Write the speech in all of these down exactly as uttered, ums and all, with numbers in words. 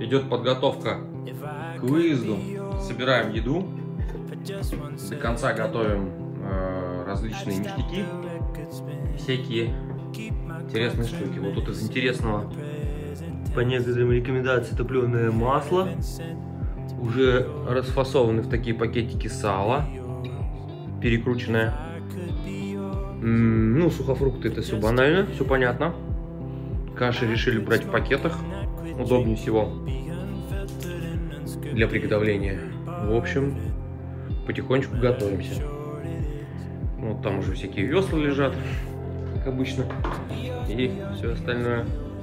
идет подготовка к выезду. Собираем еду. До конца готовим э, различные ништяки. Всякие интересные штуки. Вот тут из интересного, по некоторым рекомендациям, топленое масло. Уже расфасованы в такие пакетики сало. Перекрученное. М-м, ну, сухофрукты, это все банально, все понятно. Каши решили брать в пакетах. Удобнее всего для приготовления. В общем, потихонечку готовимся. Вот там уже всякие весла лежат, как обычно. И все остальное.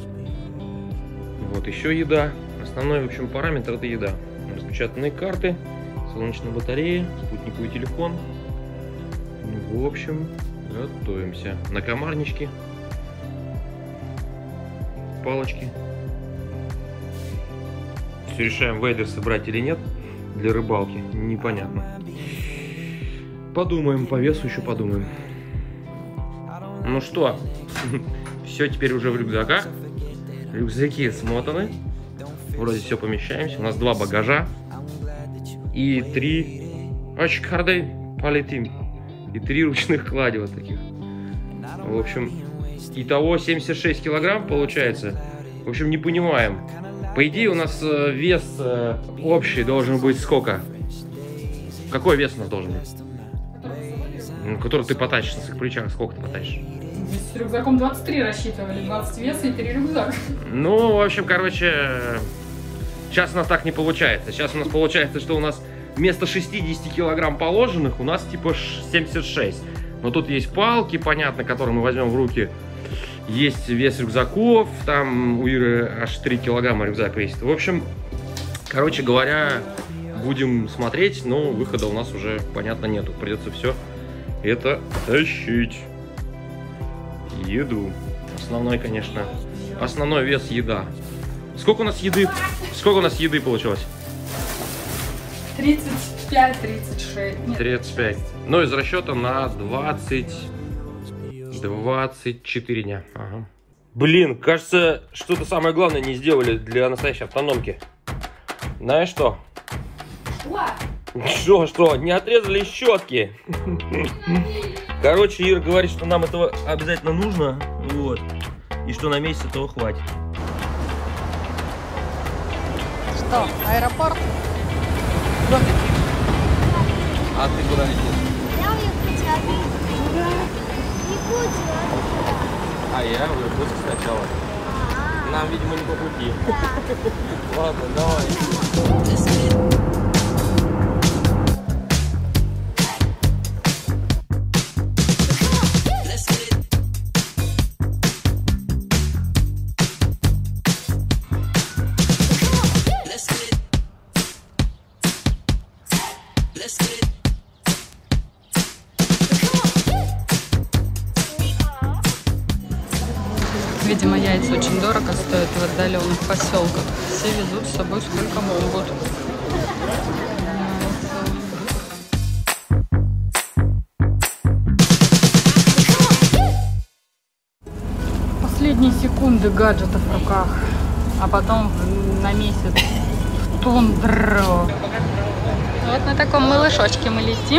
Вот еще еда. Основной, в общем, параметр — это еда. Распечатанные карты, солнечные батареи, спутниковый телефон. В общем, готовимся. Накомарнички, палочки. Все решаем, вейдерсы брать или нет для рыбалки. Непонятно. Подумаем, по весу еще подумаем. Ну что, все теперь уже в рюкзаках. Рюкзаки смотаны. Вроде все помещаемся. У нас два багажа. И три... Очкардей полетим. И три ручных клади вот таких. В общем, итого семьдесят шесть килограмм получается. В общем, не понимаем. По идее, у нас вес общий должен быть сколько? Какой вес у нас должен быть? Который ты потащишь на своих плечах. Сколько ты потащишь? С рюкзаком двадцать три рассчитывали. двадцать веса и три рюкзака. Ну, в общем, короче, сейчас у нас так не получается. Сейчас у нас получается, что у нас вместо шестидесяти килограмм положенных у нас типа семьдесят шесть. Но тут есть палки, понятно, которые мы возьмем в руки. Есть вес рюкзаков. Там у Иры аж три килограмма рюкзак весит. В общем, короче говоря, будем смотреть, но выхода у нас уже, понятно, нету. Придется все это тащить. Еду. Основной, конечно. Основной вес — еда. Сколько у нас еды? Сколько у нас еды получилось? тридцать пять — тридцать шесть. Нет. тридцать пять. Ну, из расчета на двадцать... двадцать четыре дня. Ага. Блин, кажется, что-то самое главное не сделали для настоящей автономки. Знаешь что? Что? Что? Не отрезали щетки. Короче, Ира говорит, что нам этого обязательно нужно. Вот. И что на месяц этого хватит. Что, аэропорт? Куда летишь? А ты куда летишь? Я в Якутск. Якутск. А я в Якутск сначала. А-а-а. Нам, видимо, не по пути. Да. Ладно, давай. Видимо, яйца очень дорого стоят в отдаленных поселках. Все везут с собой сколько могут. Последние секунды гаджета в руках, а потом на месяц в тундру. Вот на таком малышочке мы летим.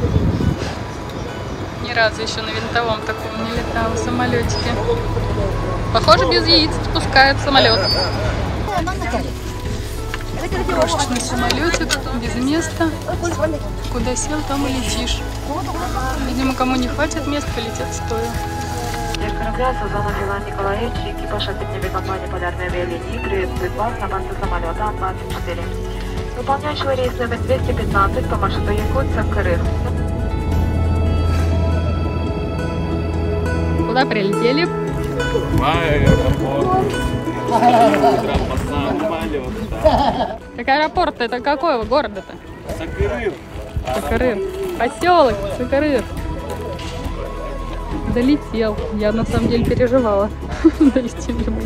Ни разу еще на винтовом таком не летала самолетике. Похоже, без яиц спускают самолет. Крошечный самолетик, без места. Куда сел, там и летишь. Видимо, кому не хватит места, полетят стоя. Корабля Сазона Билан Николаевич, экипаж авиакомпании компании «Полярные авиалинии» приветствует вас на борту самолета Ан двадцать четыре, выполняющего рейс номер двести пятнадцать по маршруту Якутск-Крым. Куда прилетели? В аэропорт. Так аэропорт это какой город-то? Сакырыр. Сакырыр. Поселок Сакырыр. Долетел. Я на самом деле переживала. Долетим ли мы.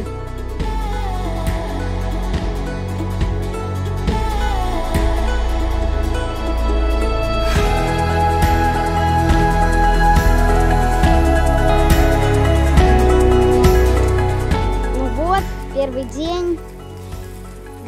Ну вот, первый день.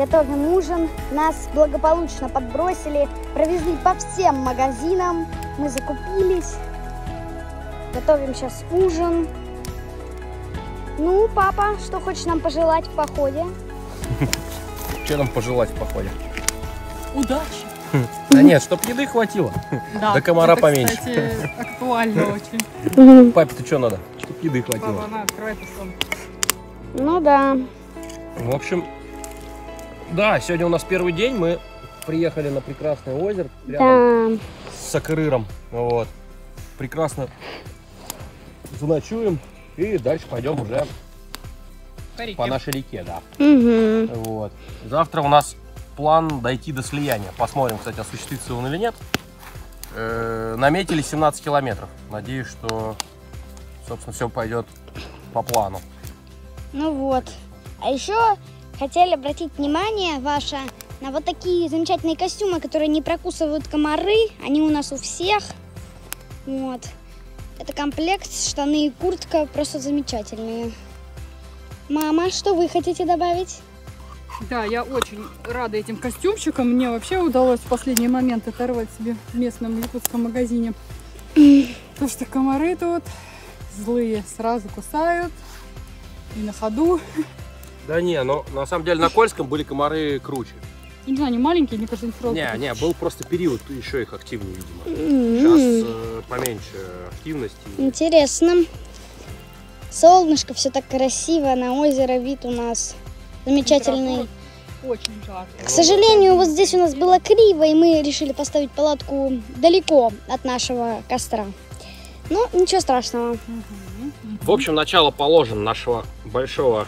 готовим ужин. Нас благополучно подбросили, провезли по всем магазинам. Мы закупились. Готовим сейчас ужин. Ну, папа, что хочешь нам пожелать в походе? Что нам пожелать в походе? Удачи. Да нет, чтоб еды хватило. Да, До комара это, поменьше. кстати, актуально очень. Папе-то что надо? Чтоб еды хватило. Папа, на, открывай сон. Ну да. В общем, да, сегодня у нас первый день. Мы приехали на прекрасное озеро рядом Да. с Сакырыром. Вот. Прекрасно заночуем и дальше пойдем уже По реке. по нашей реке, да. Угу. Вот. Завтра у нас план дойти до слияния. Посмотрим, кстати, осуществится он или нет. Э-э- наметили семнадцать километров. Надеюсь, что, собственно, все пойдет по плану. Ну вот. А еще хотели обратить внимание ваше на вот такие замечательные костюмы, которые не прокусывают комары. Они у нас у всех. Вот. Это комплект, штаны и куртка просто замечательные. Мама, что вы хотите добавить? Да, я очень рада этим костюмчикам. Мне вообще удалось в последний момент оторвать себе в местном якутском магазине. Потому что комары тут злые, сразу кусают. И на ходу. Да не, но на самом деле на Кольском были комары круче. Не знаю, они маленькие, мне кажется, они сразу. Не, не, был просто период еще их активнее, видимо. М-м. Сейчас э, поменьше активности. Интересно. Солнышко, все так красиво, на озеро вид у нас замечательный. Очень жарко. К сожалению, вот здесь у нас было криво, и мы решили поставить палатку далеко от нашего костра. Ну, ничего страшного. В общем, начало положено нашего большого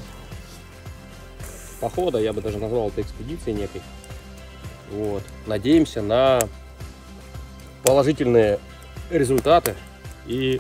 похода, я бы даже назвал это экспедицией некой. Вот. Надеемся на положительные результаты и,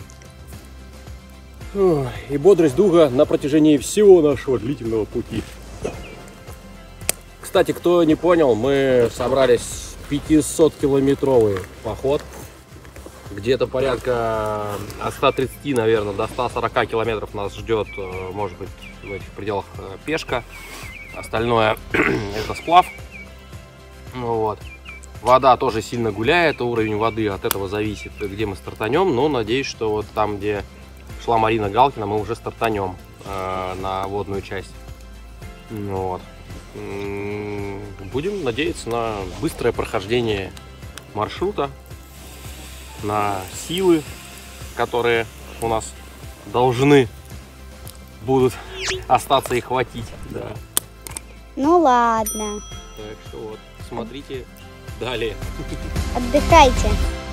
ой, и бодрость духа на протяжении всего нашего длительного пути. Кстати, кто не понял, мы собрались пятисоткилометровый поход. Где-то порядка от ста тридцати, наверное, до ста сорока километров нас ждет, может быть, в этих пределах пешка. Остальное это сплав. Вот. Вода тоже сильно гуляет, уровень воды от этого зависит, где мы стартанем. Но надеюсь, что вот там, где шла Марина Галкина, мы уже стартанем э, на водную часть. Вот. Будем надеяться на быстрое прохождение маршрута, на силы, которые у нас должны будут остаться и хватить. Да. Ну ладно, Так что вот, смотрите далее. отдыхайте.